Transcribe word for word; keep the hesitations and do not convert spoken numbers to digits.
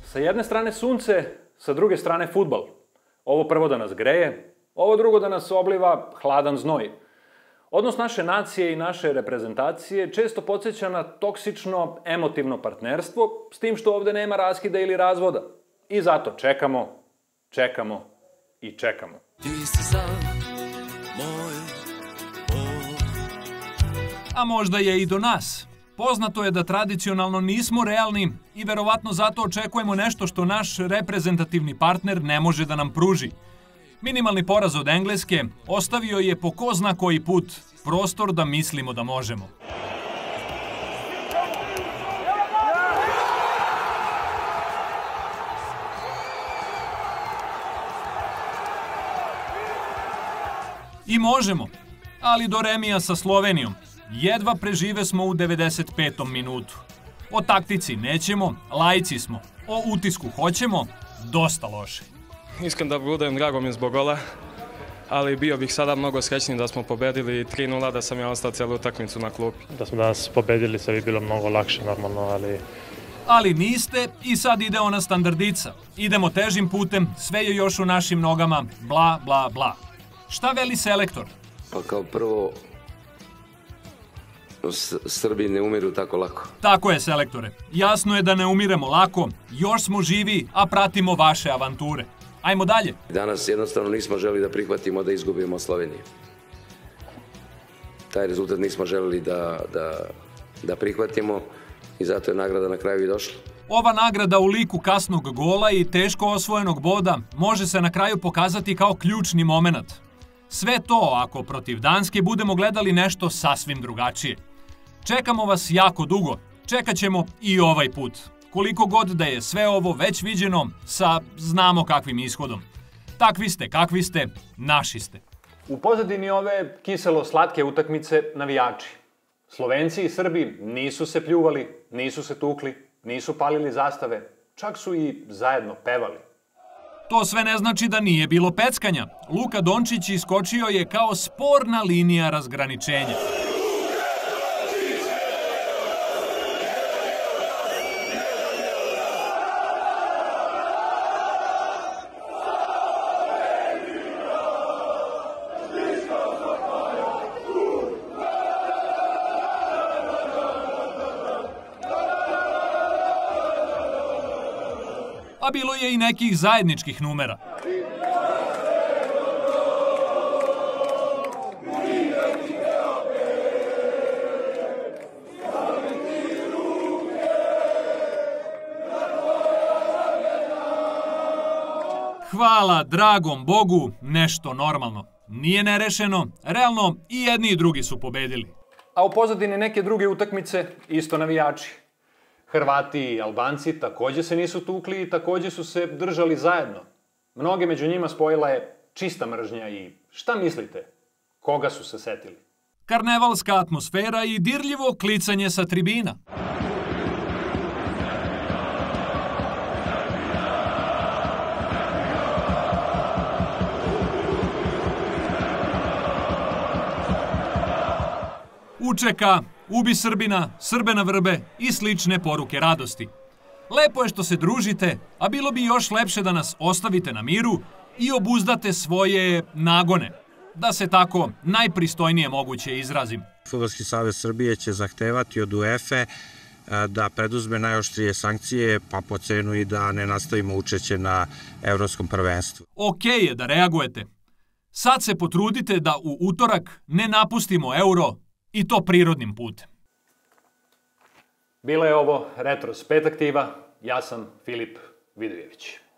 Sa jedne strane sunce, sa druge strane fudbal. Ovo prvo da nas greje, ovo drugo da nas obliva hladan znoj. Odnos naše nacije i naše reprezentacije često podsjeća na toksično, emotivno partnerstvo, s tim što ovde nema raskida ili razvoda. I zato čekamo, čekamo i čekamo. Ti si sam moj Bog. A možda je i do nas. Poznato je da tradicionalno nismo realni i verovatno zato očekujemo nešto što naš reprezentativni partner ne može da nam pruži. Minimalni poraz od Engleske ostavio je po ko zna koji put prostor da mislimo da možemo. I možemo, ali do remija sa Slovenijom. Jedva prežive smo u devedeset petom minutu. O taktici nećemo, laici smo. O utisku hoćemo, dosta loše. Iskreno da budem, drago mi je zbog gola, ali bio bih sada mnogo srećniji da smo pobedili tri nula, da sam ja ostao celu utakmicu na klupi. Da smo danas pobedili, sve bi bilo mnogo lakše normalno, ali... Ali niste i sad ide ona standardica. Idemo težim putem, sve je još u našim nogama, bla, bla, bla. Šta veli selektor? Pa kao prvo, Srbi ne umiru tako lako. Tako je, selektore. Jasno je da ne umiremo lako, još smo živi, a pratimo vaše avanture. Ajmo dalje. Danas jednostavno nismo želeli da prihvatimo da izgubimo Sloveniju. Taj rezultat nismo želeli da, da, da prihvatimo i zato je nagrada na kraju i došla. Ova nagrada u liku kasnog gola i teško osvojenog boda može se na kraju pokazati kao ključni moment. Sve to ako protiv Danske budemo gledali nešto sasvim drugačije. Čekamo vas jako dugo, čekat ćemo i ovaj put. Koliko god da je sve ovo već viđeno sa znamo kakvim ishodom. Takvi ste, kakvi ste, naši ste. U pozadini ove kiselo-slatke utakmice navijači. Slovenci i Srbi nisu se pljuvali, nisu se tukli, nisu palili zastave, čak su i zajedno pevali. To sve ne znači da nije bilo peckanja. Luka Dončić iskočio je kao sporna linija razgraničenja. A bilo je i nekih zajedničkih numera. Hvala dragom Bogu, nešto normalno. Nije nerešeno, realno i jedni i drugi su pobedili. A u pozadini neke druge utakmice isto navijači. Hrvati i Albanci takođe se nisu tukli i takođe su se držali zajedno. Mnoge među njima spojila je čista mržnja i šta mislite? Koga su se setili? Karnevalska atmosfera i dirljivo klicanje sa tribina. Učeka, ubi Srbina, Srbe na vrbe i slične poruke radosti. Lepo je što se družite, a bilo bi još lepše da nas ostavite na miru i obuzdate svoje nagone, da se tako najpristojnije moguće izrazim. Fudbalski savez Srbije će zahtevati od UEFA da preduzme najoštrije sankcije, pa po cenu i da ne nastavimo učešće na evropskom prvenstvu. Okej je da reagujete. Sad se potrudite da u utorak ne napustimo euro i to prirodnim putem. Bila je ovo Retrospektiva, ja sam Filip Vidojević.